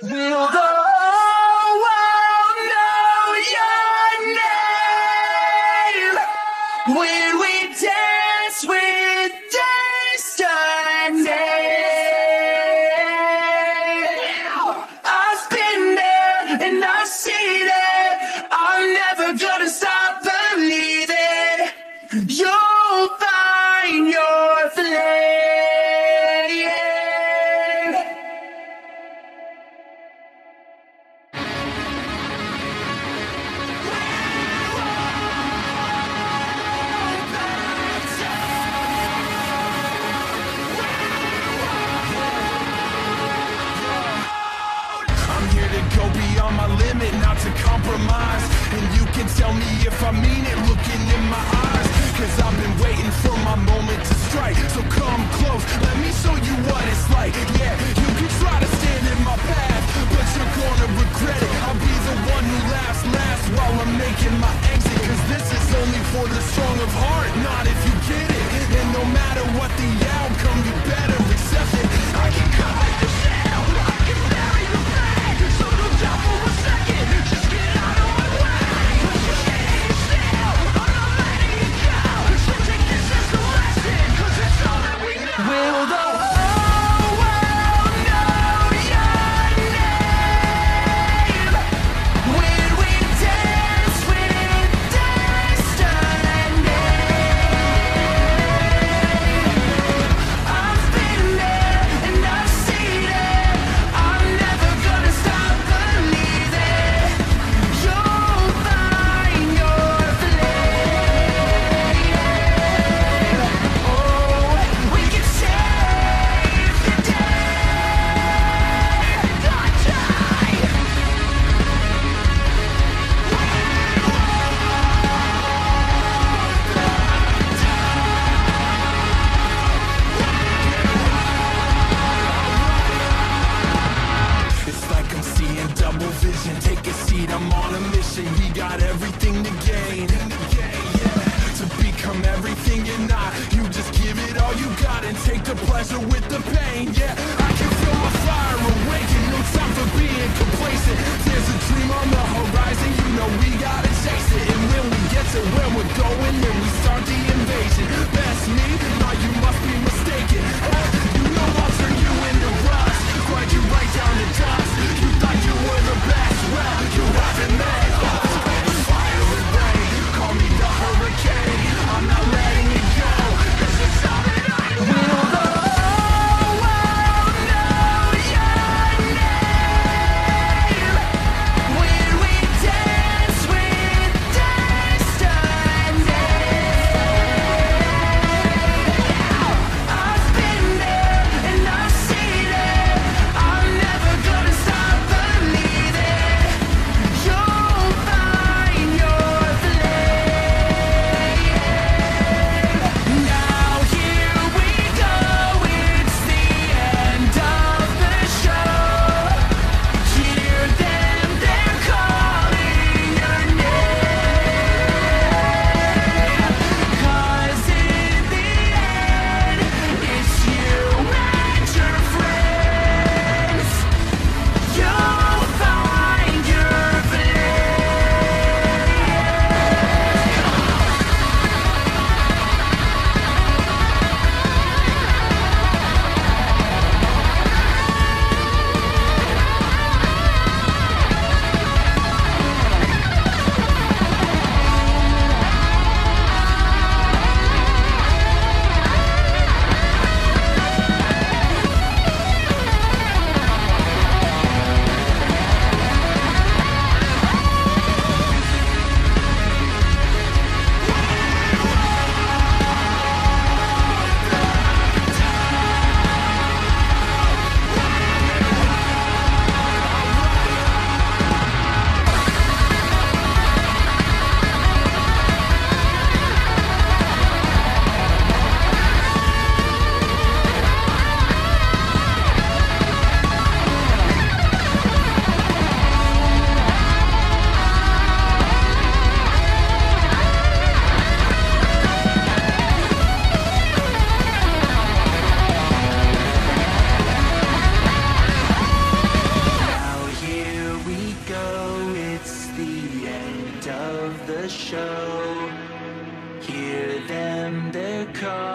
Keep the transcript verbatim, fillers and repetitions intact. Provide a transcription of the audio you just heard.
Will the whole world know your name when we dance with destiny? I've been there and I've seen it. I'm never gonna stop believing. You'll find your flame. I'm here to go beyond my limit, not to compromise. And you can tell me if I mean it, looking in my eyes. Cause I've been waiting for my moment to strike. So come close, let me show you what it's like. Yeah, you can try to stand in my path, but you're gonna regret it. I'll be the one who laughs last while I'm making my exit. Cause this is only for the strong of heart, not if you get it. And no matter what the outcome, you better accept it. I can cut like the shell, I can bury the flag. So don't doubt for a second, just get out of my way. You're staying still, I'm not letting you go. So take this as a lesson, cause it's all that we know. Will the whole world know your name when we dance with destiny? I've been there and I've seen it. I'm never gonna stop believing. You'll find your flame. Oh, we can save the day. Not die. It's like I'm seeing double vision. Take a seat, I'm on a mission. We got everything to gain. Yeah, to become everything you're not. You just give it all you got and take the pleasure with the pain. Yeah, I can feel my fire awaken. No time for being complacent. There's a dream on the horizon. You know we gotta chase it. And when we get to where we're going, then we start the invasion. Best me? No, you must be mistaken. Huh? You know I'll turn you into rust. Grind you right down to dust. You thought you were the best. Well, you haven't met. Fire and rain. Call me the hurricane. I'm not letting it go. This is all that I know. Will the whole world show. Hear them, they're calling.